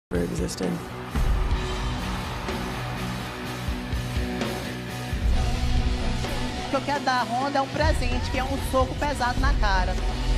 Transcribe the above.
existed. O que eu quero dar a Honda é um presente, que é um soco pesado na cara.